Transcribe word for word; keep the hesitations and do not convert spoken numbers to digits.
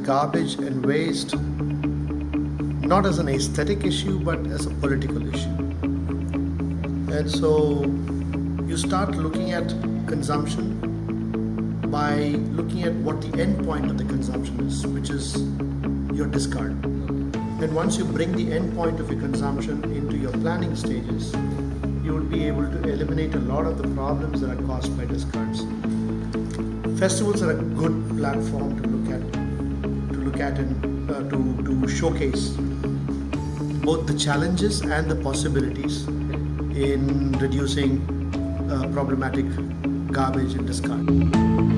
garbage and waste not as an aesthetic issue but as a political issue. And so you start looking at consumption by looking at what the end point of the consumption is, which is your discard. And once you bring the end point of your consumption into your planning stages, you would be able to eliminate a lot of the problems that are caused by discards. Festivals are a good platform to look at, to look at and uh, to, to showcase both the challenges and the possibilities in reducing uh, problematic garbage and discard.